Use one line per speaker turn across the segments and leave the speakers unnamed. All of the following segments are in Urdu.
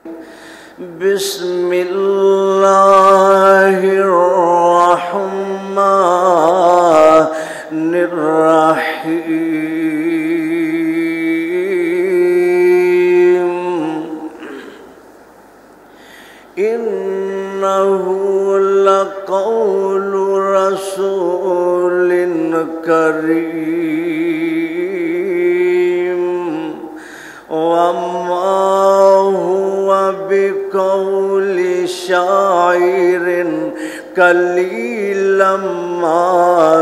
بسم اللہ الرحمن الرحیم انہ لقول رسول کریم وما هو بقول شاعر قلیلا ما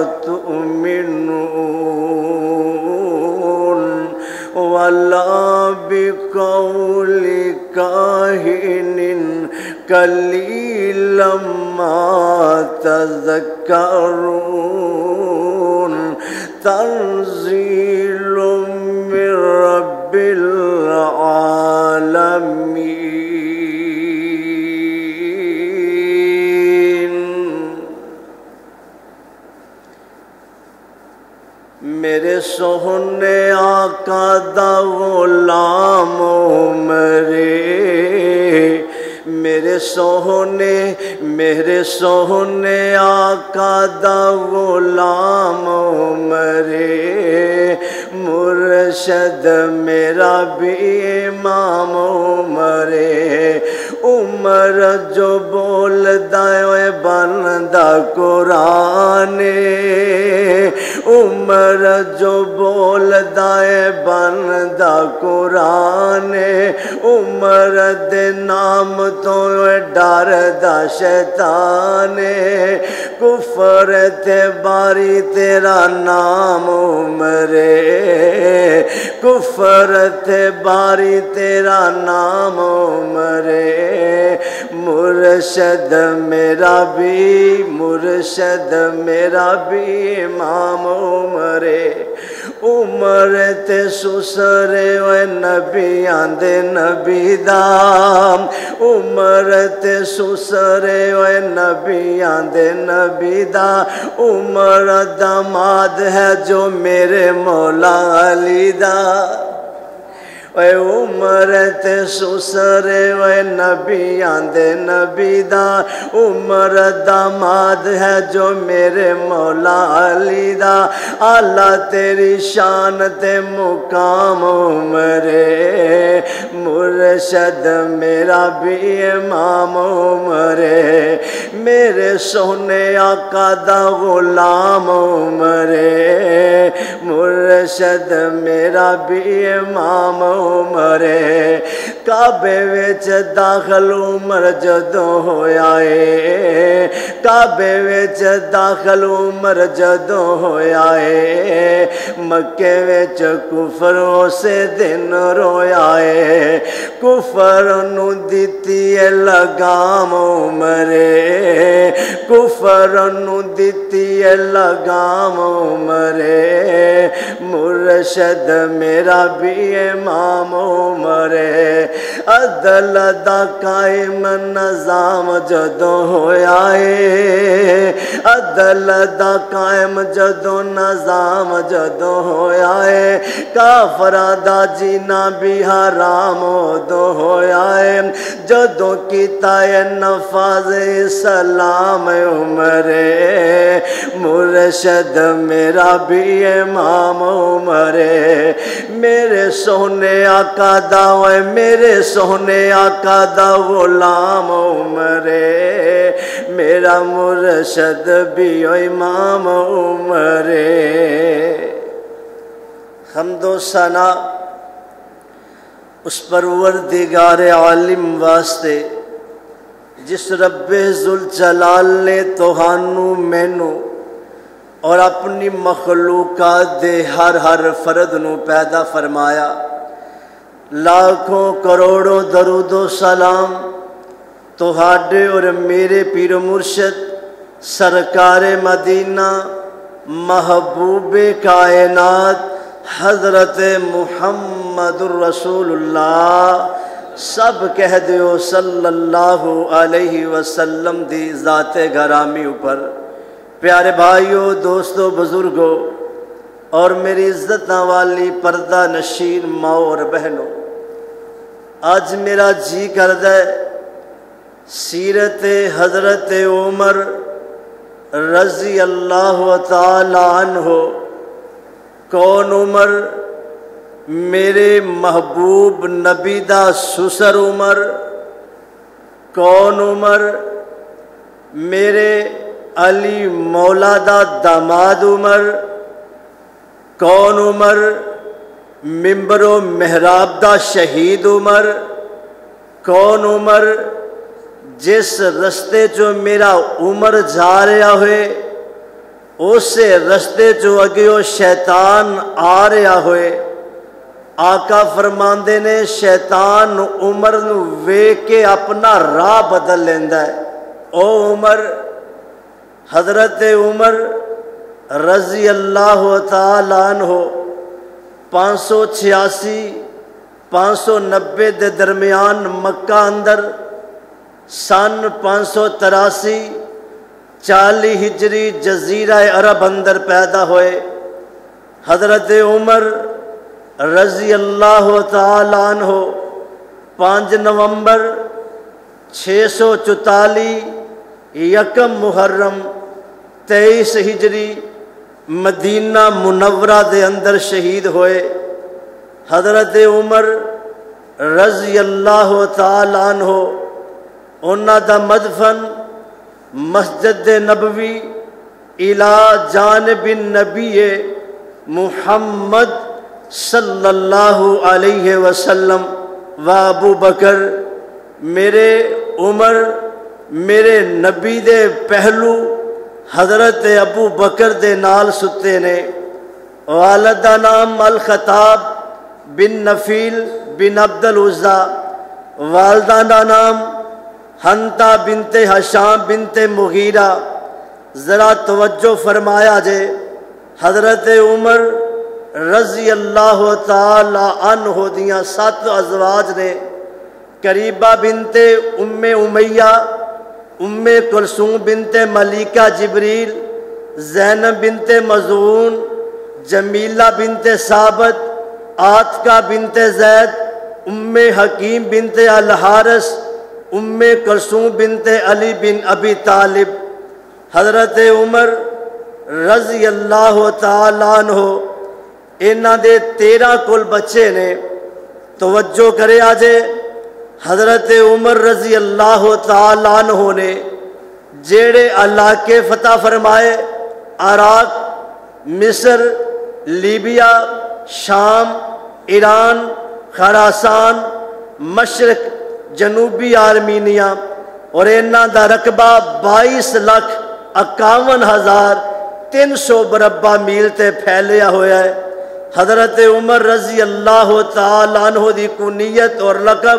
تؤمنون ولا بقول کاہن قلیلا ما تذکرون تنزیل من رب العالمین۔ میرے سوہنے آقا دا غلام عمرے، میرے سوہنے آقا دا غلام عمرے، مرشد میرا بھی امام عمرے، عمر جو بولدا ہے بندا قرآن، عمر جو بولدا ہے بندا قرآن، عمر دے نام تو ڈردا شیطان، کفر تے باری تیرا نام عمرے، کفر تے باری تیرا نام عمرے، مرشد میرا بھی امام عمرے، عمر تے سسرے وے نبیاں دے نبی دا، عمر تے سسرے وے نبیاں دے نبی دا، عمر داماد ہے جو میرے مولا علی دا، اے عمر تے سسرے وے نبیاں دے نبی دا، عمر داماد ہے جو میرے مولا علی دا، اللہ تیری شان تے مقام عمرے، مرشد میرا بھی امام عمرے، میرے سونے آقا دا غلام عمرے، مرشد میرا بھی امام عمرے، کعبے وچ داخل عمر جدوں ہویا ہے، کعبے وچ داخل عمر جدوں ہویا ہے، مکے وچ کفر اسے دن رویا ہے، کفر نو دتی ہے لگام عمرے، کفر نو دتی ہے لگام عمرے، مرشد میرا بھی امام عمرے، عدل دا قائم نظام جدوں ہویا ہے، عدل دا قائم جدوں نظام جدوں ہویا ہے، کافراں دا جینا بھی حرام ادوں ہویا ہے، جدوں کیتا ہے نفاذ اسلام عمرے، مرشد میرا بھی امام عمرے، میرے سونے آقا دا وے میرے سونے آقا دا غلام عمرے، میرا مرشد بھی امام عمرے۔ حمد و ثنا اس پروردگار عالم واسطے جس رب ذوالجلال نے تہانوں مینوں اور اپنی مخلوقات دے ہر فرد نو پیدا فرمایا، لاکھوں کروڑوں درود و سلام تہاڈے اور میرے پیر و مرشد سرکار مدینہ محبوب کائنات حضرت محمد الرسول اللہ سب کہہ دیو صلی اللہ علیہ وسلم دی ذات گرامی اوپر۔ پیارے بھائیوں، دوستوں، بزرگوں اور میری عزت والی پردہ نشین ماں اور بہنوں، اج میرا جی کردا ہے سیرت حضرت عمر رضی اللہ تعالی عنہ۔ کون عمر؟ میرے محبوب نبی دا سسر عمر۔ کون عمر؟ میرے علی مولا دا داماد عمر۔ کون عمر؟ منبر و محراب دا شہید عمر۔ کون عمر؟ جس رستے جو میرا عمر جا رہا ہوئے اسے رستے جو اگیو شیطان آ رہا ہوئے۔ آقا فرماندے نے شیطان عمر نو ویکھ کے اپنا راہ بدل لیندا ہے۔ او عمر، حضرت عمر رضی اللہ تعالی عنہ 586 590 دے درمیان مکہ اندر سن 583 40 ہجری جزیرہ عرب اندر پیدا ہوئے۔ حضرت عمر رضی اللہ تعالی عنہ 5 نومبر 644 یکم محرم 23 ہجری مدینہ منورہ دے اندر شہید ہوئے۔ حضرت عمر رضی اللہ تعالی عنہ انہاں دا مدفن مسجد نبوی الی جانب النبی محمد صلی اللہ علیہ وسلم و ابو بکر، میرے عمر میرے نبی دے پہلو حضرت ابو بکر دے نال ستے نے۔ والد دا نام الخطاب بن نفیل بن عبد العزا، والدہ دا نام حنطہ بنت حشام بنت مغیرہ۔ ذرا توجہ فرمایا جے، حضرت عمر رضی اللہ تعالی عنہ دیاں 7 ازواج نے، قریبہ بنت ام امیہ، ام کلثوم بنت ملیکہ جبریل، زینب بنت مظعون، جمیلہ بنت ثابت، عاتقہ بنت زید، ام حکیم بنت الحارث، ام کلثوم بنت علی بن ابی طالب۔ حضرت عمر رضی اللہ تعالی عنہ انہاں دے 13 کل بچے نے۔ توجہ کرے آجے، حضرت عمر رضی اللہ تعالی عنہ نے جیڑے علاقے فتح فرمائے، عراق، مصر، لیبیا، شام، ایران، خراسان، مشرق، جنوبی آرمینیا، اور انہاں دا رقبہ 22,51,300 مربع میل تے پھیلیا ہویا ہے۔ حضرت عمر رضی اللہ تعالی عنہ دی کنیت اور لقب،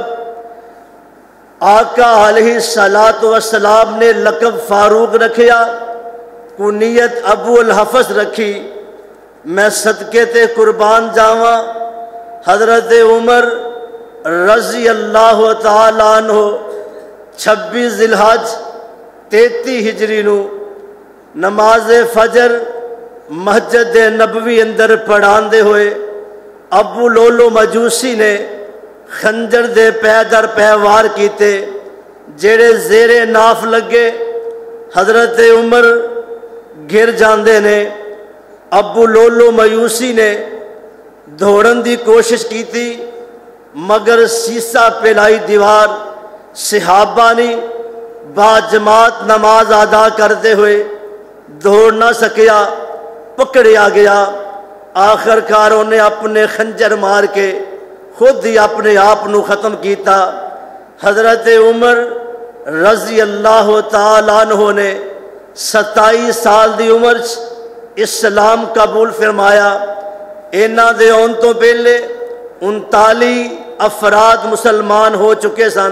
آقا علیہ السلام نے لقب فاروق رکھیا، کنیت ابو الحفظ رکھی۔ میں صدقے تے قربان جاواں، حضرت عمر رضی اللہ تعالی عنہ 26 ذی الحج 33 ہجری نو نماز فجر مسجد نبوی اندر پڑھان دے ہوئے ابو لولو مجوسی نے خنجر دے پے در پے وار کیتے، جیڑے زیر ناف لگے حضرت عمر گر جاندے نے۔ ابو لولو مجوسی نے دھوڑن دی کوشش کی تھی، مگر سیسا پلائی دیوار صحابہ نے با جماعت نماز ادا کرتے ہوئے دوڑ نہ سکیا، پکڑیا گیا۔ آخر کار انہیں اپنے خنجر مار کے خود ہی اپنے آپ نو ختم کیتا۔ حضرت عمر رضی اللہ تعالی عنہ نے 27 سال دی عمر اسلام قبول فرمایا۔ انہاں دے آن تو پہلے 39 افراد مسلمان ہو چکے سن۔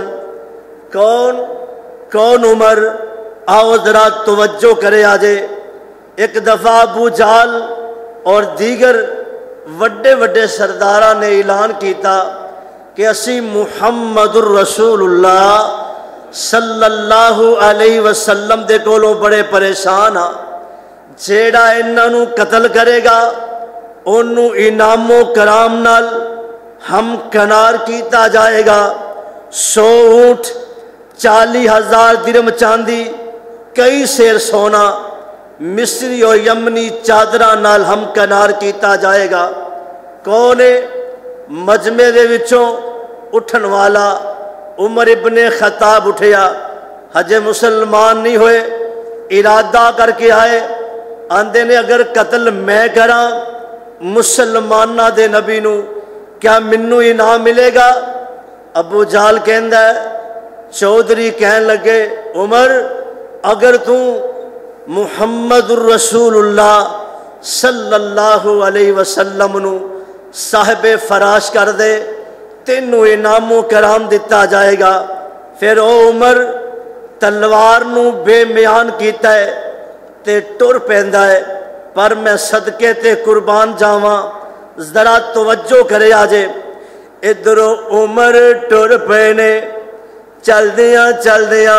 کون عمر؟ آؤ ذرا توجہ کرے آجے۔ ایک دفعہ ابو جہل اور دیگر وڈے وڈے سرداراں نے اعلان کیتا کہ اسی محمد الرسول اللہ صلی اللہ علیہ وسلم دے کولوں بڑے پریشان ہاں، جیڑا انہاں نو قتل کرے گا انہوں انعام و کرام نال ہم کنار کیتا جائے گا۔ 100 اونٹ، 40,000 درم چاندی، کئی سیر سونا مصری اور یمنی چادراں نال ہم کنار کیتا جائے گا۔ کون ہے؟ مجمع دے وچوں اٹھن والا عمر ابن خطاب اٹھیا، ہجے مسلمان نہیں ہوئے، ارادہ کر کے آئے، آندے نے اگر قتل میں کراں مسلمانہ دے نبی نو کیا منو انعام ملے گا؟ ابو جہل کہندا ہے، چودھری کہن لگے عمر اگر تو محمد الرسول اللہ صلی اللہ علیہ وسلم نو صاحب فراش کر دے تینوں انعام و کرام دیتا جائے گا۔ پھر او عمر تلوار نو بے میان کیتا ہے تے ٹر پیندا ہے، پر میں صدقے تے قربان جاواں، ذرا توجہ کرے آجے۔ ادھروں عمر ٹر پینے، چل دیاں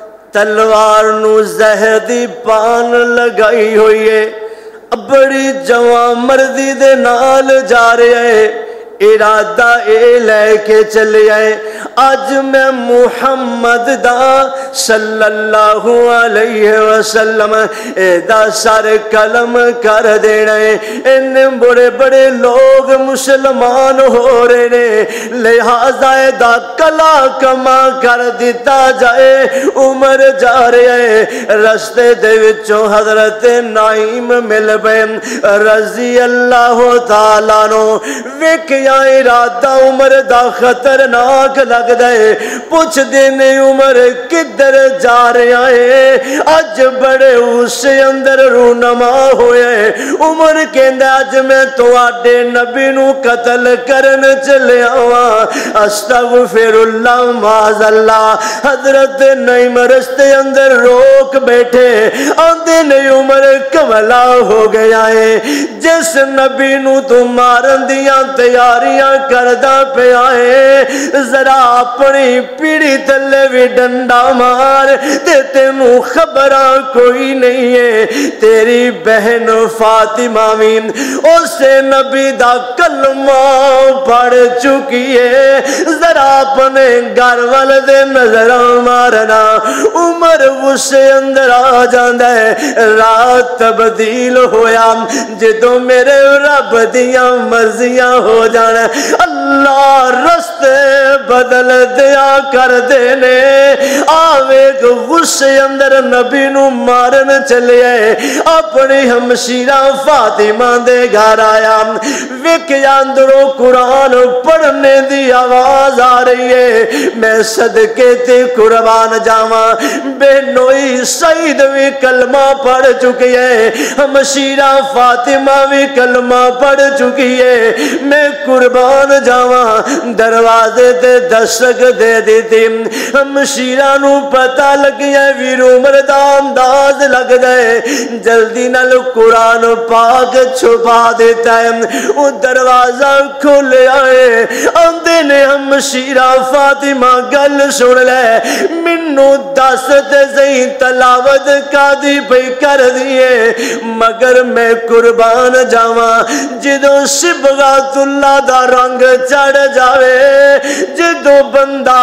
تلوار نو زہر دی پان لگائی ہوئی ہے، بڑی جوان مردی دے نال جا رہے ہیں، ارادہ اے لے کے چلے آئے اج میں محمد دا صلی اللہ علیہ وسلم دا سر قلم کر دینا ہے۔ ان بڑے بڑے لوگ مسلمان ہو رہے نے، لہذا دا کلا کما کر دیتا جائے۔ عمر جا رہے ہیں، رستے دے وچوں حضرت نعیم مل پئے رضی اللہ تعالیٰ نو، ویکھیا ارادہ عمر دا خطرناک لگ دے، پوچھ دینے عمر کدھر جا رہا ہے؟ اج بڑے اس اندر رونما ہوئے۔ عمر کہندا اج میں تواڈے نبی نو قتل کرن چلے آواں، استغفر اللہ معاذ اللہ۔ حضرت نعیم رستے اندر روک بیٹھے، آندے نے عمر کملا ہو گیا ہے، جس نبی نو تو مارن دیاں تیاریاں کردہ پہ آئے، ذرا اپنی پیڑی تلے بھی ڈنڈا مار، تے تینوں خبرہ کوئی نہیں ہے تیری بہن فاطمہ بھی اسے نبی دا کلمہ پڑھ چکی ہے، ذرا اپنے گھر والدے نظر مارنا۔ عمر اسے اندر آ جاندہ ہے، رات تبدیل ہویا جدوں میرے رب دیاں مرضیاں ہو جانا، اللہ رستے بدل دیا کر دینے۔ آوے غصے اندر نبی نو مارن چلے آئے، اپنی ہمشیرہ فاطمہ دے گھر آیا، ویکھیا اندروں قرآن پڑھنے دی آواز آ رہی ہے۔ میں صدقے تے قربان جاواں، بے نوئی سعید بھی کلمہ پڑھ چکی ہے، ہمشیرہ فاطمہ بھی کلمہ پڑھ چکی ہے، میں قربان جاواں۔ دروازے تے دستک دے دیتی، ہمشیرہ نو پتہ لگیا ویر عمر دا انداز لگ دے، جلدی نال قرآن پاک چھپا دیتا ہے، وہ دروازہ کھل آئے، آندے نے ہمشیرہ فاطمہ گل سن لے، منو دس تے زہیں تلاوت کا دی پہ کر دیئے، مگر میں قربان جاواں جدوں صبغات اللہ دا رنگ چڑھ جاوے، جدوں بندہ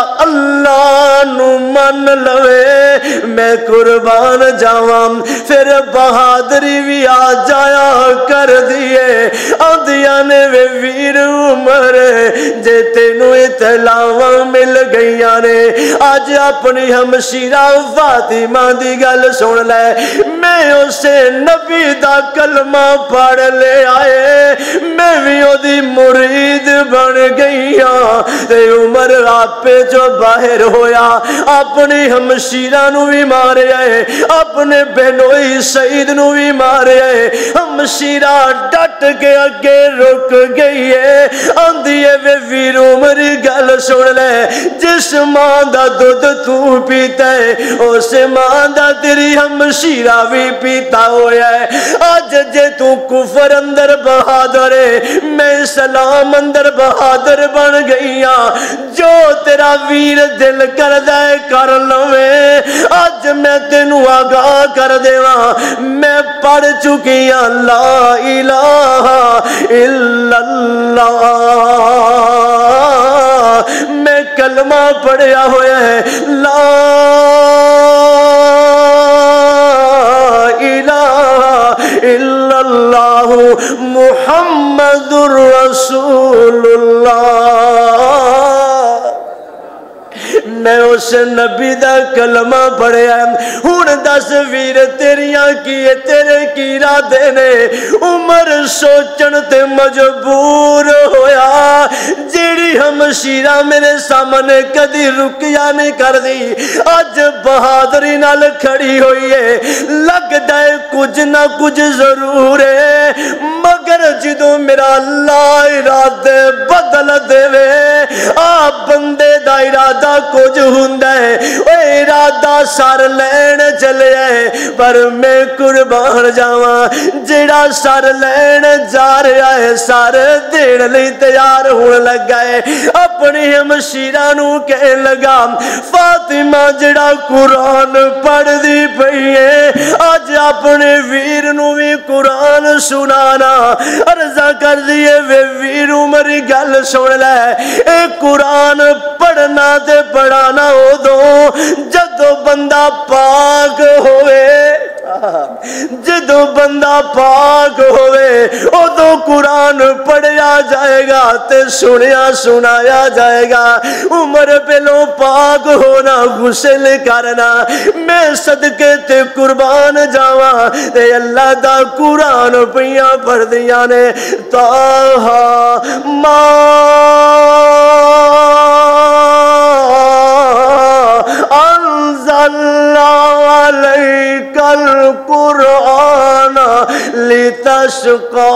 اللہ نو من لوے، میں قربان جاواں۔ پھر بہادری بھی آ جایا کر دیئے، آندیاں نے ویر عمر جے تینوں اطلاعاں مل گئیاں نے، آج اپنی ہمشیرہ فاطمہ دی گل سن لے، میں اسے نبی دا کلمہ پڑھ لے آئے، میں بھی او دی مرید بن گئی ہاں۔ تے عمر آپے جو باہر ہویا، اپنی ہمشیرہ نو بھی مارے آئے، اپنے بہنوئی سعید نو بھی مارے آئے، ہمشیرہ ڈٹ کے اگے رک گئی ہے، آندھیے وے ویر عمر گل سن لے، جس ماں دا دودھ تو پیتا ہے اسے ماں دا تیری ہمشیرہ بھی پیتا ہویا ہے۔ آج جے تو کفر اندر بہادر ہے، میں اسلام اندر بہادر بن گئی ہاں، جو تیرا ویر دل کر دے کر لوے۔ آج میں تینوں آگاہ کر دیواں، میں پڑھ چکی ہاں لا الہ الا اللہ، میں کلمہ پڑھیا ہوا ہے لا الہ الا اللہ محمد رسول اللہ، میں اس نبی دا کلمہ پڑھیا ہن دس ویر تیریاں کیے تیرے کی ارادے نے؟ عمر سوچن تے مجبور ہویا جیڑی ہمشیرہ میرے سامنے کدی رکیا نہیں کر دی اج بہادری نال کھڑی ہوئی ہے، لگدا ہے کچھ نہ کچھ ضرور ہے، مگر جدوں میرا اللہ ارادے بدل دے آپ بندے دا ارادہ کچھ ہوندا ہے، او ارادہ سر لین چلے ہے پر میں قربان جاواں جڑا سر لین جا رہا ہے سر دین لئی تیار ہون لگا ہے، اپنی ہمشیرہ نو کہن لگا فاطمہ جڑا قرآن پڑھ دی پئی ہے اج اپنے ویر نو بھی قرآن سنانا، عرضہ کر دیے ویر عمر گل سن لے اے قرآن پڑھنا تے پڑھانا ادو جدو بندہ پاک ہوئے، جدو بندہ پاک ہوئے ادو قرآن پڑھیا جائے گا تے سنیا سنایا جائے گا، عمر پہلو پاک ہونا غسل کرنا، میں صدقے تے قربان جاواں تے اللہ دا قرآن پیاں پڑھ دیاں نے طٰہٰ ما انزلنا علیک القرآن لتشقی،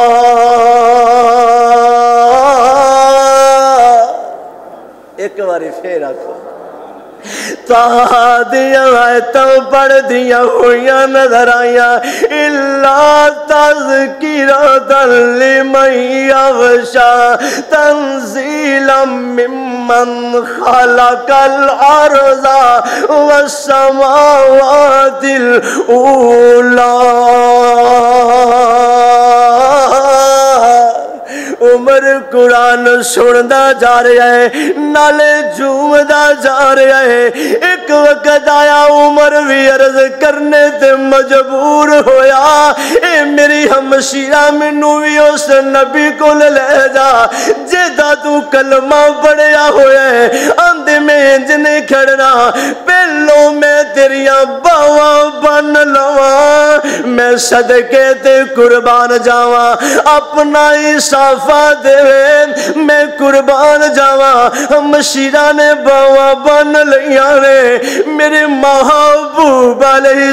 ایک باری پھر آکھو طٰہٰ دیاں آیتاں پڑھ دیاں ہویاں نظر آیاں اِلَّا تَذْکِرَةً لِمَن یَخْشَىٰ تَنزِیلًا مِّمَّنْ خَلَقَ الْأَرْضَ وَالسَّمَاوَاتِ الْأُولَىٰ۔ عمر قرآن سندا جا رہا ہے نالے جھومدا جا رہا ہے، ایک وقت آیا عمر بھی عرض کرنے تے مجبور ہویا اے میری ہمشیرہ مینوں بھی اس نبی کو لے جا جیدہ تو کلمہ پڑھیا ہوا ہے، اندھے میں انج نہیں کھڑنا، پہلو میں تیریاں باواں بن لواں، میں صدقے تے قربان جاواں، اپنا انصاف دے میں قربان جاواں، ہمشیرہ نے باواں بن لیاں نے، میرے محبوب علیہ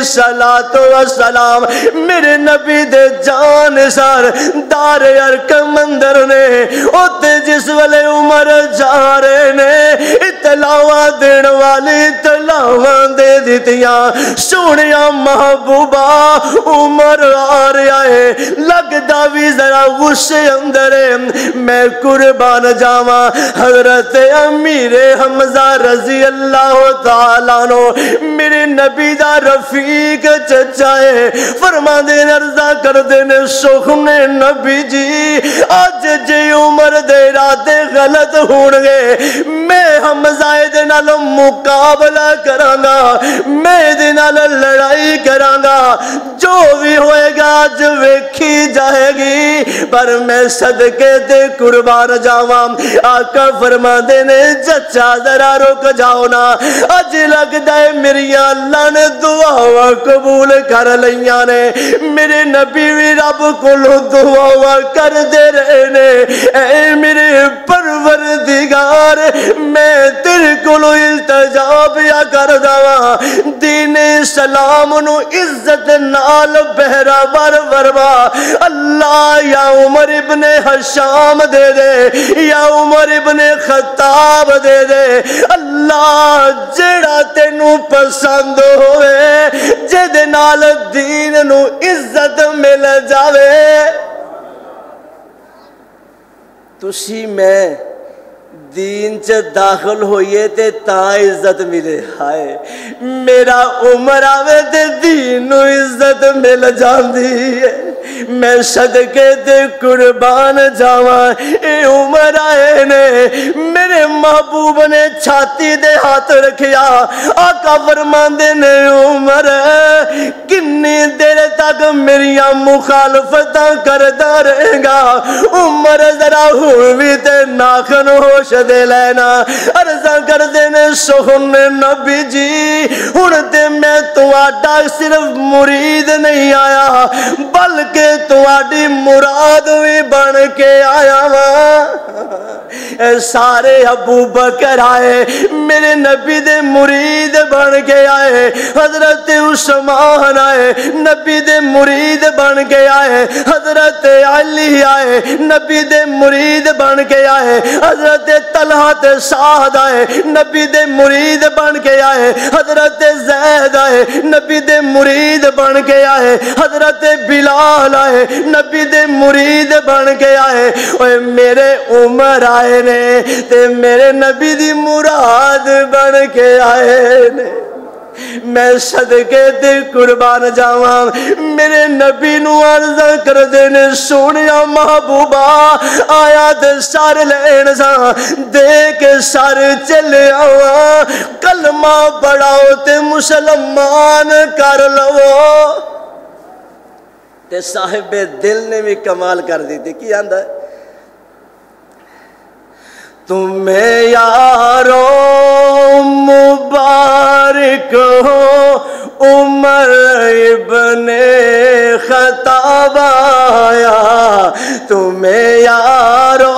السلام میرے نبی دے جان سار دار ارکم اندر نے اوتے جس والے عمر جا رہے نے اطلاعاں دین والی اطلاعاں دے دیتیاں، سونیا محبوبہ عمر آ رہا ہے، لگدا بھی ذرا غصے اندر ہے، میں قربان جاواں، حضرت امیر حمزہ رضی اللہ تعالیٰ عنہ میرے نبی دا رفیق چچا ہے، فرما دے عرضہ کر دینے سخن نبی جی آج جی عمر دے ارادے غلط ہونگے، میں حمزہ دے نال مقابلہ کرانگا، میں دے نال لڑائی کرانگا، جو بھی ہوئے گا آج ویکھی جائے گی، پر میں صدقے دے قربان جاواں۔ آقا فرما دے نے چچا ذرا رک جاؤ نا، اج لگدا ہے میری اللہ نے دعا قبول کر لیاں نے، میرے نبی بھی رب کولوں دعا کر دے رہے نے، اے میرے پروردگار میں تیرے کولوں التجا پیا کر داواں، دین اسلام نو عزت نال بہرا ور وروا، اللہ یا عمر ابن حشام دے دے یا عمر ابن خطاب دے دے، اللہ جڑا تینوں پسند ہوئے جدے نال دین نو عزت مل جاوے، تسی میں دین چ داخل ہوئیے تے تا عزت ملے، ہائے میرا عمر آوے تے دین نو عزت مل جاندی ہے، میں صدقے تے قربان جاواں، اے عمر آئے نے میرے محبوب نے چھاتی دے ہاتھ رکھیا آقا فرماندے نے عمر کنی دیر تک میریاں مخالفتاں کردا رہے گا عمر ذرا ہوئی تے ناخن ہوش دے لینا عرضاں کر دینے سخن نبی جی ہن تے میں تواڈا صرف مرید نہیں آیا بلکہ تواڈی مراد بھی بن کے آیا وا سارے ابو بکر آئے میرے نبی دے مرید بن کے آئے حضرت عثمان آئے نبی دے مرید بن کے آئے حضرت علی آئے نبی دے مرید بن کے آئے حضرت طلحہ تے سعد آئے نبی دے مرید بن کے آئے حضرت زید آئے نبی دے مرید بن کے آئے حضرت بلال آئے نبی دے مرید بن کے آئے اوے میرے عمر آئے نے تے میرے نبی دی مراد بن کے آئے نے میں صدقے تے قربان جاواں میرے نبی نو عرض کر دینے سونیا محبوبہ آیا تے سر لین سا دے کے سر چلے آواں کلمہ پڑھاؤ تے مسلمان کر لو تے صاحب دل نے بھی کمال کر دی تھی کی آندہ ہے تمہیں یارو مبارک ہو عمر ابن خطاب آیا تمہیں یارو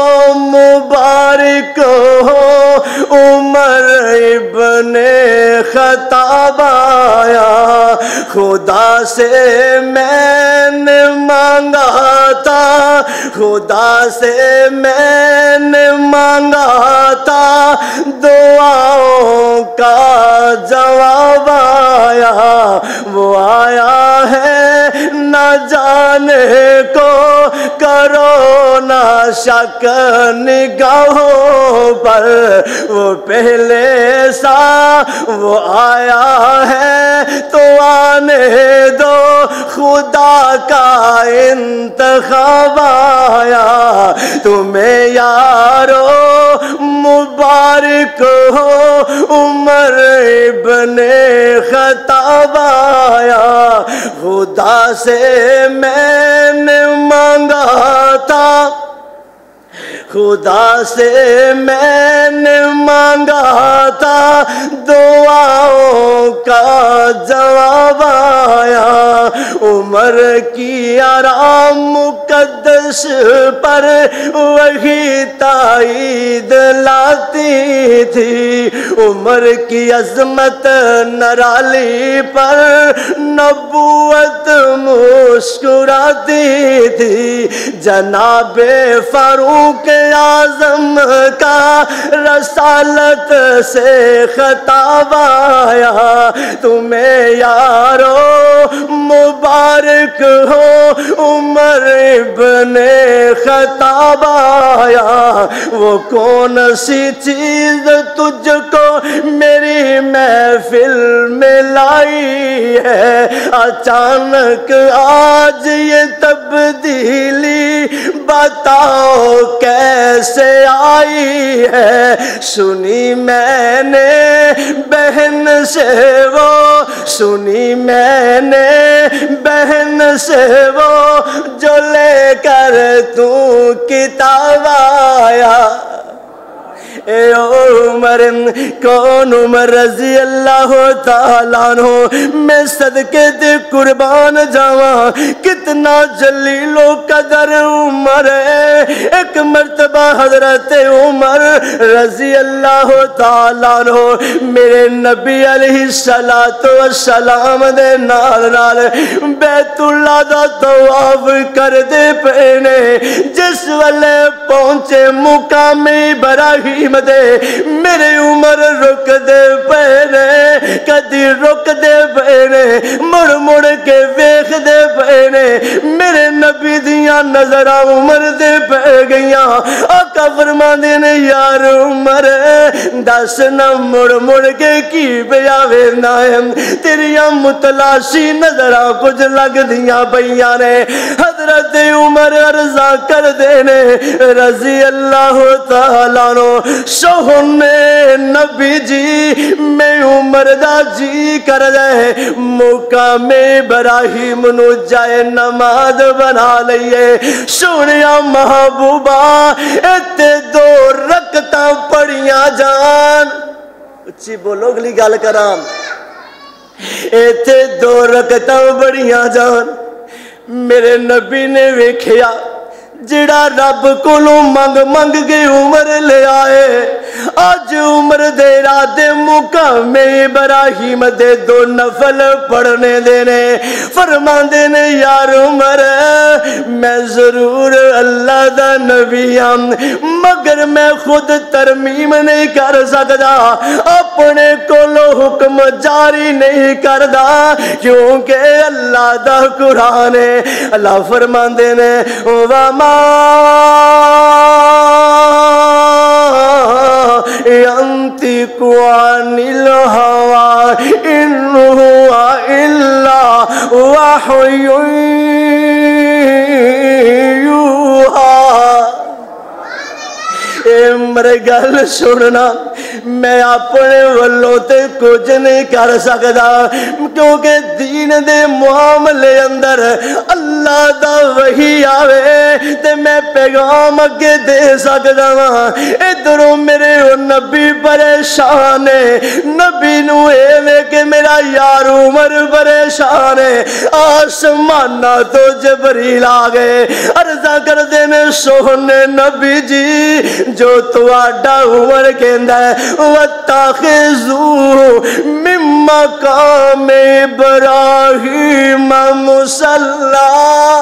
مبارک ہو عمر ابن خطاب آیا خدا سے میں نے مانگا تھا خدا سے میں نے مانگا تھا دعاؤں کا جواب آیا وہ آیا ہے نہ جانے کو کرو نہ شک نگاہوں پر وہ پہلے سا وہ آیا ہے تو آنے دو خدا کا انتخاب آیا تمہیں یارو مبارک ہو عمر ابن خطاب آیا خدا سے میں نے مانگا تھا خدا سے میں نے مانگا تھا دعاؤں کا جواب آیا عمر کی آرام مقدس پر وہی تائید لاتی تھی عمر کی عظمت نرالی پر نبوت مسکراتی تھی جناب فاروق اعظم کا رسالت سے خطاب آیا تمہیں یارو مبارک ہو عمر ابن خطاب آیا وہ کون سی چیز تجھ کو میری محفل میں لائی ہے اچانک آج یہ تبدیلی بتاؤ کیسے آئی ہے سنی میں نے بہن سے وہ سنی میں نے بہن سے وہ جو لے کر تو کتاب آیا اے عمر کون عمر رضی اللہ تعالیٰ عنہ میں صدقے دے قربان جاواں کتنا جلیل و قدر عمر ہے ایک مرتبہ حضرت عمر رضی اللہ تعالیٰ عنہ میرے نبی علیہ السلام دے نال نال بیت اللہ دا طواف کر دے پینے جس والے پہنچے مقام ابراہیم دے میرے عمر رک دے پینے کدی رک دے پینے مڑ مڑ کے ویکھ دے پینے میرے نبی دیاں نظراں عمر دے پہ گئیاں آقا فرماندے نے یار عمر دس نہ مڑ مڑ کے کی پیا وینا ہے تیریاں متلاشی نظراں کچھ لگ دیاں پیاں نے حضرت عمر عرضا کر دینے رضی اللہ تعالیٰ عنہ سونے نبی جی میں عمر دا جی کر دے مقام ابراہیم نو جائے نماز بنا لئیے سونیا محبوبہ اتے دو رکعتاں پڑھیاں جان اچھی بولو اگلی گل کرام اتے دو رکعتاں پڑھیاں جان میرے نبی نے ویکھیا جڑا رب کولوں منگ منگ کے عمر لے آئے آج عمر دے ارادے مقام ابراہیم دے دو نفل پڑھنے دینے فرماندے نے یار عمر میں ضرور اللہ دا نبی ہوں مگر میں خود ترمیم نہیں کر سکتا اپنے کولوں حکم جاری نہیں کردا کیونکہ اللہ دا قرآن ہے اللہ فرماندے نے وما ينطق عن الهوى إن هو إلا وحي يوحى میرے گل سننا میں اپنے ولوں تے کچھ نہیں کر سکتا کیونکہ دین دے معاملے اندر اللہ دا وحی آوے تے میں پیغام اگے دے سکتا ہاں ادھروں میرے نبی پریشان ہے نبی نو اے کہ میرا یار عمر پریشان ہے آسمانہ تو جبریل آ گئے عرضہ کر دینے سونے نبی جی جو تواڈا عمر کہندا ہے وَاتَّخِذُوا مِن مَّقَامِ إِبْرَاهِيمَ مُصَلًّى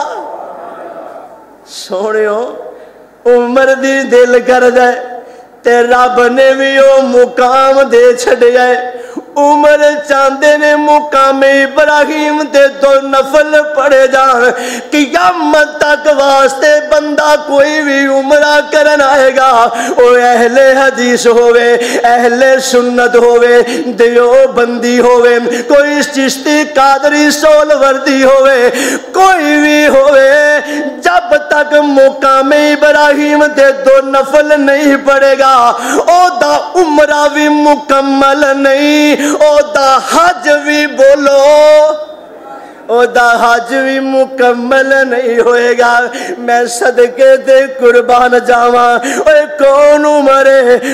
سونیو عمر دی دل کر جائے تے رب نے بھی وہ مقام دے چھڑے جائے عمر چاندے نے مقام ابراہیم دے دو نفل پڑھے جان قیامت تک واسطے بندہ کوئی بھی عمرہ کرن آئے گا وہ اہل حدیث ہوئے اہل سنت ہوئے دیو بندی ہوئے کوئی چشتی قادری سول وردی ہوئے کوئی بھی ہوئے جب تک مقام ابراہیم دے دو نفل نہیں پڑھے گا او دا عمرہ بھی مکمل نہیں او دا حج بھی بولو او دا حج بھی مکمل نہیں ہوئے گا میں صدقے دے قربان جاواں اوے کون عمر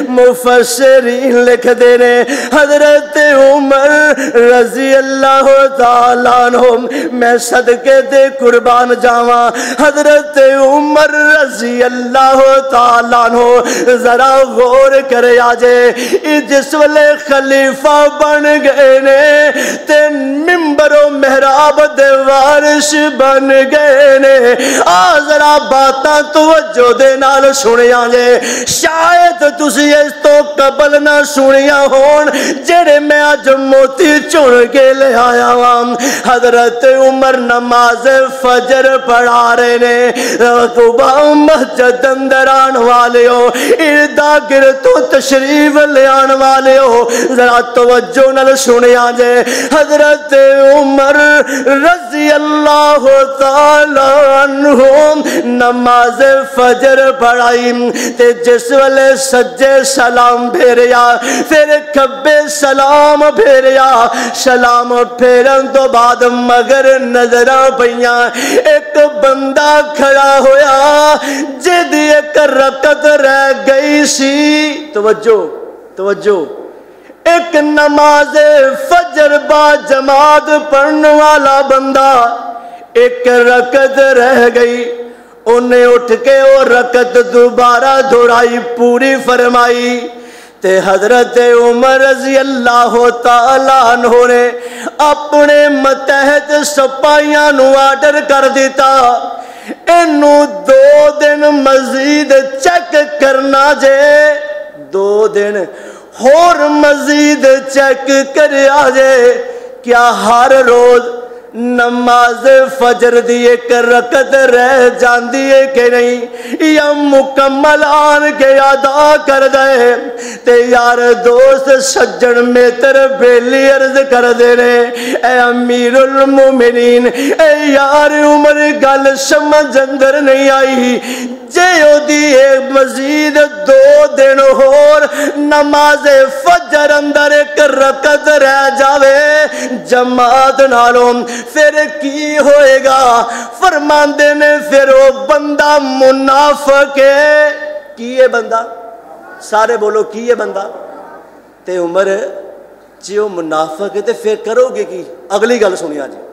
مفسرین لکھ دینے حضرت عمر رضی اللہ تعالیٰ عنہ میں صدقے دے قربان جاواں حضرت عمر رضی اللہ تعالیٰ عنہ ذرا غور کرے آجے جس والے خلیفہ بن گئے نے تے ممبر و محراب دے وارث بن گئے نے ذرا باتاں توجہ دے نال سنیاں جے شاید تسی اس تو قبل نہ سنیاں ہون جڑے میں اج موتی چن کے لے آیا ہوں حضرت عمر نماز فجر پڑھا رہے نے قبا مسجد اندر آن والے ہو اردا گرد تو تشریف لے آن والے ہو ذرا توجہ نال سنیاں جے حضرت عمر رضی اللہ تعالیٰ عنہ نماز فجر پڑھائی تے جس والے سجے سلام بھیریا پھر کھبے سلام بھیریا سلام پھیرن تو بعد مگر نظرہ پئیاں ایک بندہ کھڑا ہویا جدی ایک رکعت رہ گئی سی توجہ ایک نماز فجر با جماعت پڑھنے والا بندہ ایک رکعت رہ گئی انہیں اٹھ کے وہ رکعت دوبارہ دہرائی پوری فرمائی تے حضرت عمر رضی اللہ تعالیٰ عنہ نے اپنے متحد سپاہیاں نو آرڈر کر دیتا انو 2 دن مزید چیک کرنا جے 2 دن اور مزید چیک کریا جے کیا ہر روز نماز فجر دی ایک رکعت رہ جاندی ہے کہ نہیں یا مکمل آن کے ادا کر دے تے یار دوست سجن میں تر بیلی عرض کر دے رہے اے امیر المومنین اے یار عمر گل سمجھ اندر نہیں آئی جے او دی مزید 2 دن اور نماز فجر اندر ایک رکعت رہ جاوے جماعت نالوں پھر کی ہوئے گا فرماندے نے پھر وہ بندہ منافق ہے کی ہے بندہ سارے بولو کی ہے بندہ تے عمر جی وہ منافق ہے تے پھر کرو گے کی اگلی گل سنیا جی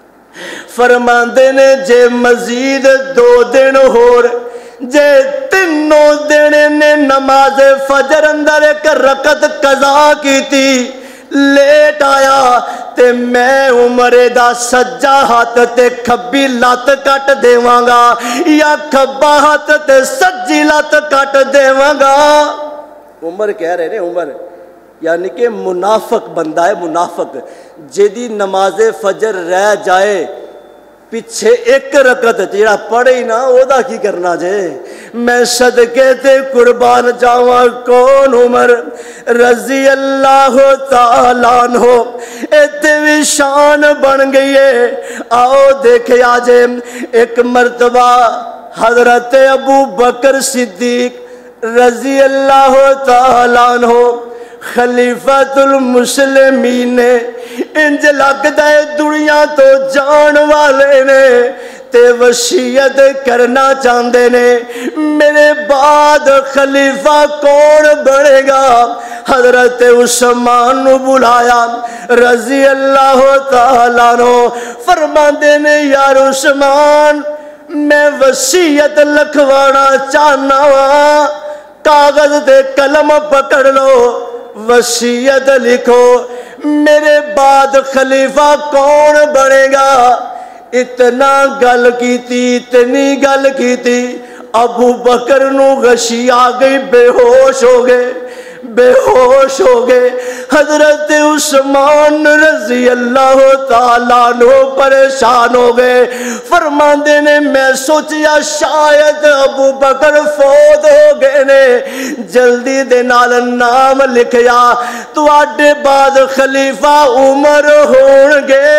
فرماندے نے جے مزید 2 دن اور جے 3 دن نے نماز فجر اندر ایک رکعت قضا کی تھی لیٹ آیا تے میں عمر دا سجا ہاتھ تے کھبی لات کٹ دیواں گا یا کھبا ہاتھ تے سجی لات کٹ دیواں گا عمر کہہ رہے ہیں عمر یعنی کہ منافق بندہ ہے منافق جیدی نماز فجر رہ جائے پیچھے ایک رکعت جیڑا پڑھے ہی نہ او دا کی کرنا جے میں صدقے تے قربان جاواں کون عمر رضی اللہ تعالیٰ عنہ ایتے بھی شان بن گئی ہے آؤ دیکھے آجے ایک مرتبہ حضرت ابو بکر صدیق رضی اللہ تعالیٰ عنہ خلیفۃ المسلمین نے انج لگتا ہے دنیا تو جان والے نے تے وصیت کرنا چاہتے نے میرے بعد خلیفہ کون بنے گا حضرت عثمان نو بلایا رضی اللہ تعالیٰ عنہ فرماندے نے یار عثمان میں وصیت لکھوانا چاہنا وا کاغذ تے قلم پکڑ لو وصیت لکھو میرے بعد خلیفہ کون بنے گا اتنا گل کی تھی اتنی گل کی تھی ابو بکر نو غشی آ گئی بے ہوش ہو گئے حضرت عثمان رضی اللہ تعالیٰ عنہ پریشان ہو گئے فرماندے نے میں سوچیا شاید ابو بکر فوت ہو گئے نے جلدی دے نال نام لکھیا تو آڈے بعد خلیفہ عمر ہون گے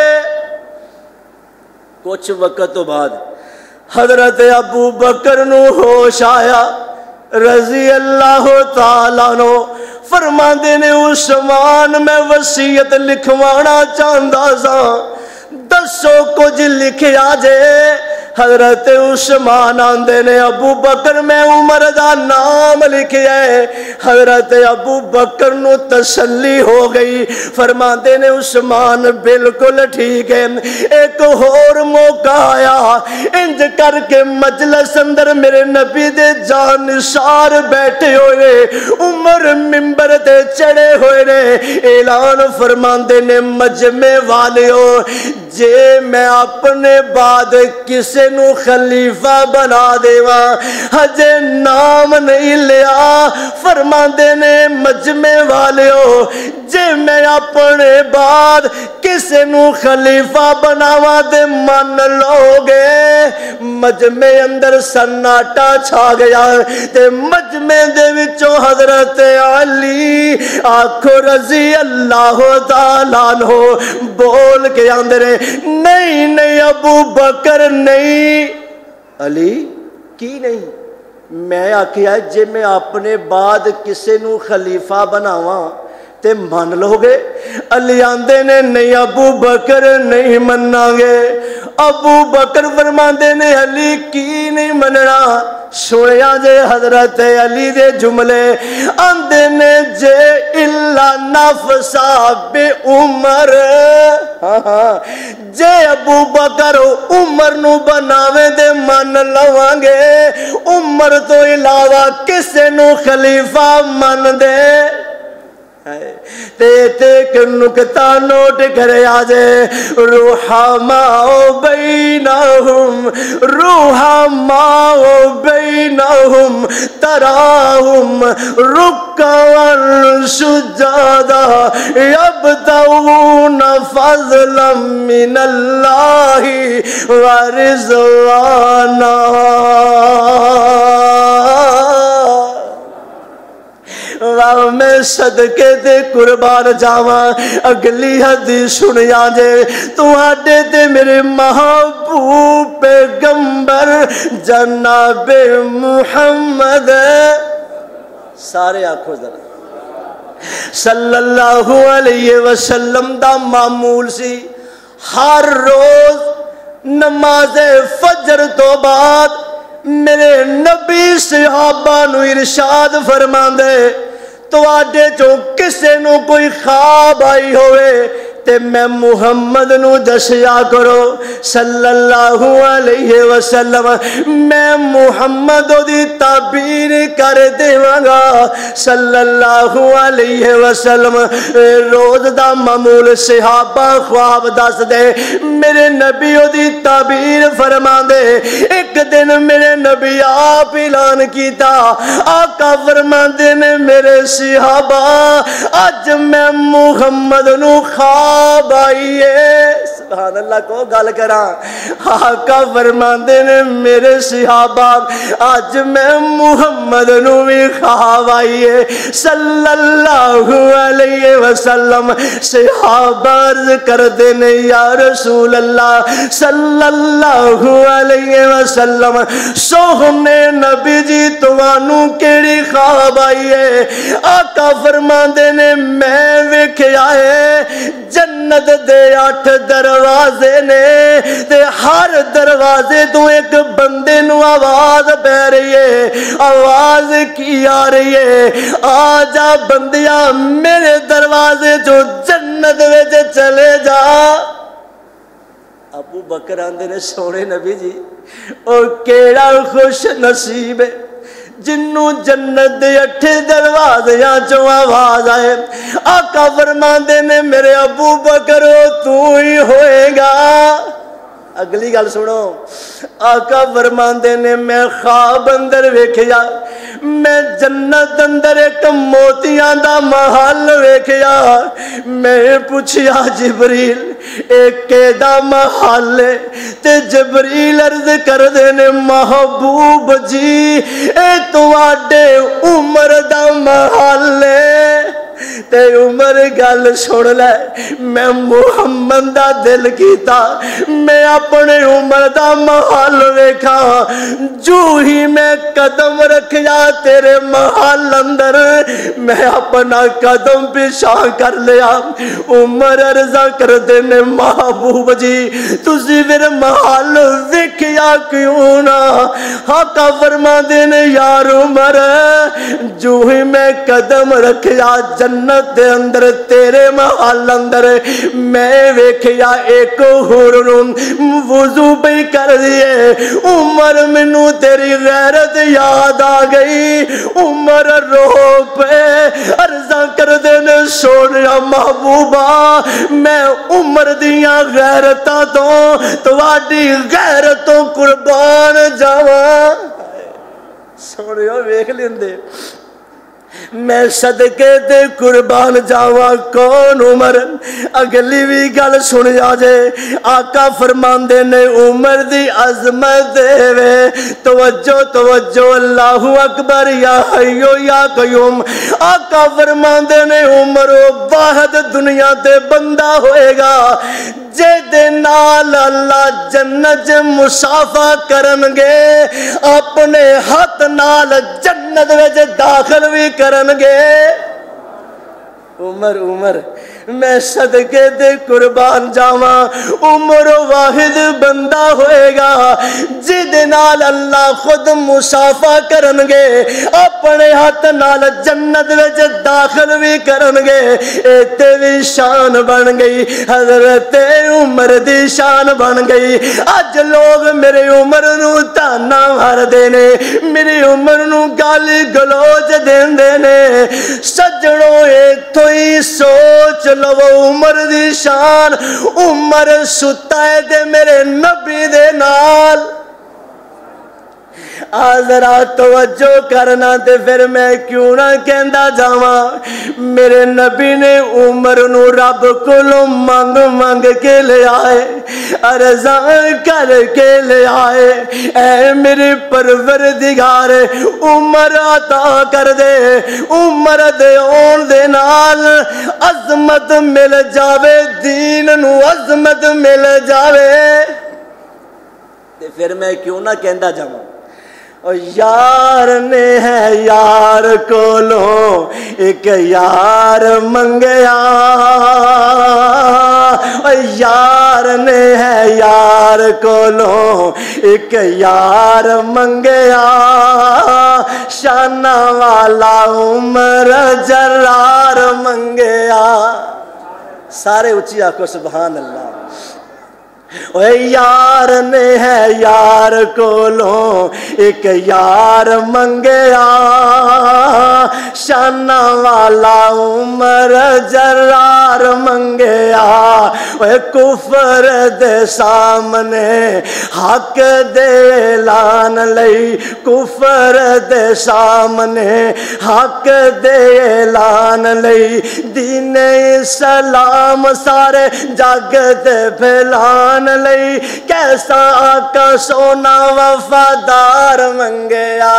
کچھ وقت تو بعد حضرت ابو بکر نو ہوش آیا رضی اللہ تعالیٰ عنہ فرماندے نے عثمان میں وصیت لکھوانا چاہتا سا دسو کچھ لکھیا جے حضرت عثمان آندے نے ابو بکر میں عمر دا نام لکھیا ہے حضرت ابو بکر نو تسلی ہو گئی فرماندے نے عثمان بالکل ٹھیک ہے ایک اور موقع آیا انج کر کے مجلس اندر میرے نبی دے جانثار بیٹھے ہوئے عمر منبر تے چڑھے ہوئے نے اعلان فرماندے نے مجمع والیو جے میں اپنے بعد کسے نو خلیفہ بنا دیوا ہجے نام نہیں لیا فرماندے نے مجمع والیو جے میں اپنے بعد کسے نو خلیفہ بناوا دے من لو گے مجمع اندر سناٹا چھا گیا تے مجمع دے وچوں حضرت علی آنکھو رضی اللہ تعالیٰ عنہ بول کے اندر نہیں ابو بکر نہیں علی کی نہیں میں آکھیا جے میں اپنے بعد کسے نو خلیفہ بناواں تے من لو گے علی آندے نے نہیں ابو بکر نہیں مننا گے ابو بکر فرماندے نے علی کی نہیں مننا سنیا جے حضرت علی دے جملے آندے نے جے الا نفسا بے عمر جے ابو بکر عمر نو بناوے دے من لواں گے عمر تو علاوہ کسے نو خلیفہ من دے ایک نکتہ نوٹ کرے آجے رحماء بینہم تراہم رکعاً سجادا یبتغون فضلا من اللہ ورضوانا۔ واہ میں صدقے تے قربان جاواں، اگلی حدیث سنیا جے تواڈے تے میرے محبوب پیغمبر جناب محمد، سارے آنکھوں ذرا، صلی اللہ علیہ وسلم دا معمول سی ہر روز نماز فجر تو بعد میرے نبی صحابہ نو ارشاد فرماندے تواڈے چوں کسے نو کوئی خواب آئی ہوئے تے میں محمد نو دسیا کرو صلی اللہ علیہ وسلم، میں محمد دی تعبیر کر دیواں گا صلی اللہ علیہ وسلم۔ روز دا معمول صحابہ خواب دس دے، میرے نبی دی تعبیر فرما دے۔ ایک دن میرے نبی آپ اعلان کیتا، آقا فرما دے نے میرے صحابہ اج میں محمد نو خواب آئیے، سبحان اللہ کو گل کراں، آقا فرماندے نے میرے صحابہ آج میں محمد نو بھی خواب آئیے صلی اللہ علیہ وسلم۔ صحابہ عرض کر دینے یا رسول اللہ صلی اللہ علیہ وسلم سوہنے نبی جی توانو کیڑی خواب آئیے؟ آقا فرماندے نے میں ویکھیا ہے جنت دے 8 دروازے نے تے ہر دروازے تو ایک بندے نو آواز پہ رہی ہے، آواز کی آ رہی ہے؟ آ جا بندیا میرے دروازے جو جنت وچ چلے جا۔ ابو بکر آندے نے سونے نبی جی او کیڑا خوش نصیب ہے جنوں جنت دے 8 دروازیاں چوں آواز آئے۔ آقا فرماندے نے میرے ابو بکر تو ہی ہوئے گا۔ اگلی گل سنو، آقا فرماندے نے میں خواب اندر ویکھیا، میں جنت اندر ایک موتیاں دا محل ویکھیا۔ میں پوچھیا جبریل ایک کیڑا محل ہے؟ تے جبریل عرض کر دے نے محبوب جی اے تواڈے عمر دا محل ہے۔ تے عمر گل سن لے، میں محمد دا دل کیتا میں اپنے عمر دا محل ویکھا، جو ہی میں قدم رکھیا تیرے محل اندر میں اپنا قدم پیچھا کر لیا۔ عمر عرضہ کر دینے محبوب جی تسی پھر محل ویکھیا کیوں نہ؟ آقا فرما دینے یار عمر جو ہی میں قدم رکھیا جنت دے اندر تیرے محل اندر میں ویکھیا ایک حور وضو پہ کر دیے۔ عمر منو تیری غیرت یاد آ گئی، عمر رو پہ عرضہ کر دینے سونیا محبوبہ میں عمر دیاں غیرتاں تو واڈی غیرتوں قربان جاواں۔ سونیو ویکھ لیندے میں صدقے تے قربان جاواں کون عمر؟ اگلی بھی گل سنیا جے آقا فرماندے نے عمر دی عظمت دے وے توجہ توجہ اللہ اکبر یا حیو یا قیوم۔ آقا فرماندے نے عمر واحد دنیا تے بندہ ہوئے گا جے دے نال اللہ جنت مسافہ کرنگے، اپنے ہاتھ نال جنت وچ داخل بھی کرنگے۔ عمر میں صدقے دے قربان جاواں عمر واحد بندہ ہوئے گا جدے نال اللہ خود مسافہ کرنگے، اپنے ہاتھ نال جنت وچ داخل بھی کرنگے۔ ایتے بھی شان بن گئی، حضرت عمر دی شان بن گئی۔ اج لوگ میرے عمر نو تانا مار دینے، میری عمر نو گالی گلوچ دیندے نے۔ سجنوں ایتھوں ہی سوچ لو عمر دی شان، عمر ستا ہے دے میرے نبی دے نال۔ ذرا توجہ کرنا تے پھر میں کیوں نہ کہندا جاواں میرے نبی نے عمر نو رب کولوں منگ منگ کے لے آئے عرضاں کر کے لے آئے اے میرے پروردگار عمر عطا کر دے عمر دے اون دے نال عظمت مل جاوے دین نو عظمت مل جاوے تے پھر میں کیوں نہ کہندا جاواں او یار نے ہے یار کولوں ایک یار منگیا او یار نے ہے یار کولوں ایک یار منگیا شانہ والا عمر جرار منگیا سارے اچھی آکھو سبحان اللہ اے یار نے ہے یار کولوں ایک یار منگیا شانہ والا عمر جرار منگیا اے کفر دے سامنے حق دے اعلان لئی کفر دے سامنے حق دے اعلان لئی دین اسلام سارے جگ دے پھیلان لئی کیسا آقا سونا وفادار منگیا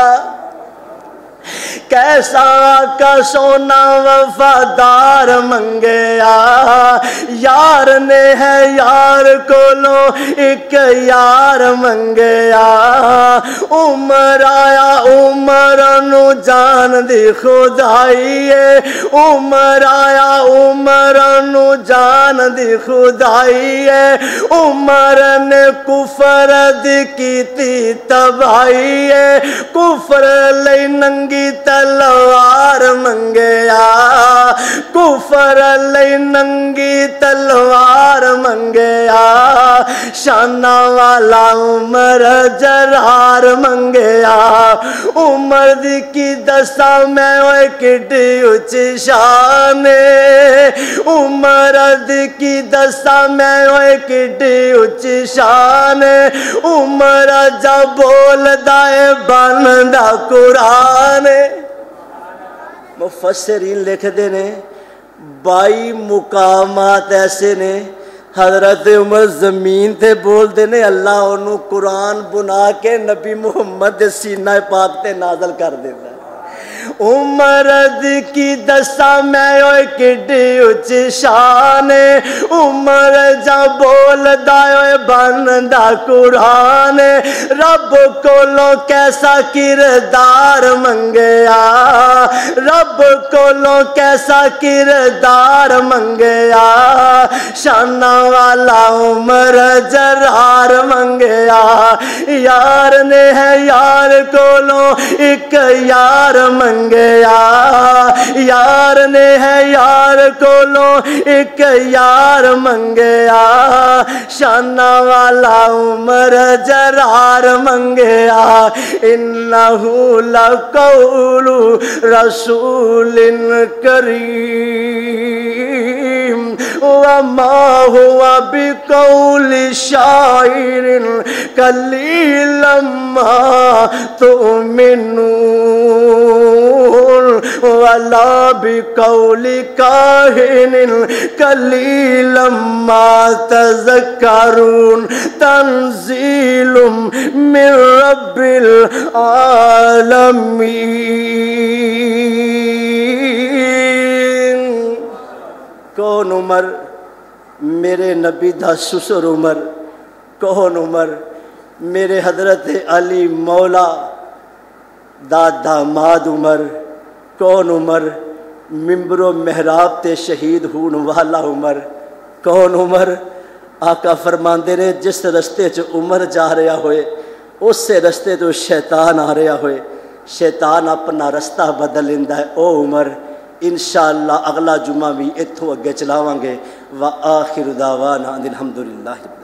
کیسا آقا سونا وفادار منگیا یار نے ہے یار کولوں ایک یار منگیا عمر آیا عمر نو جان دی خدائی ہے عمر آیا عمر نو جان دی خدائی ہے عمر نے کفر دی کیتی تباہی ہے کفر لئی ننگی تلوار منگیا کفر لئی ننگی تلوار منگیا شانہ والا عمر جرار منگیا عمر دی کی دسا میں اوے کڈی اچھی شان عمر دی کی دسا میں اوے کڈی اچھی شان عمر جب بول دائے بندا قرآن مفسرین لکھ دے نے 22 مقامات ایسے نے حضرت عمر زمین تے بول دے نے اللہ انہوں قرآن بنا کے نبی محمد سینہ پاک تے نازل کر دیتا عمر کی دسا میں اوے کڈی اچھی شان عمر جا بول دائے بندا قرآن رب کولوں کیسا کردار منگیا رب کولوں کیسا کردار منگیا شانہ والا عمر جرار منگیا یار نے ہے یار کولوں ایک یار منگیا یار نے ہے یار کولوں ایک یار منگیا شانہ والا عمر جرار منگیا انہو لقول رسول کریم وما هو بقول شاعر قليلا ما تؤمنون ولا بقول كاهن قليلا ما تذكرون تنزيل من رب العالمين کون عمر میرے نبی دا سسر عمر کون عمر میرے حضرت علی مولا دا داماد عمر کون عمر ممبر و محراب تے شہید ہون والا عمر کون عمر آقا فرماندے نے جس رستے چ عمر جا رہا ہوئے اس سے رستے تو شیطان آ رہا ہوئے شیطان اپنا رستہ بدل لیندا ہے او عمر انشاءاللہ اگلا جمعہ بھی اتھوں اگے چلاواں گے وآخر دعوانا الحمدللہ